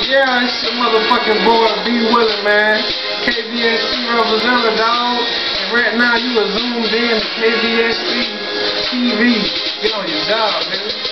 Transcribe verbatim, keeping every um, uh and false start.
Yeah, it's your motherfucking boy, B Willie, man. K V S C representative, dog. And right now you are zoomed in to K V S C T V. Get on your job, nigga.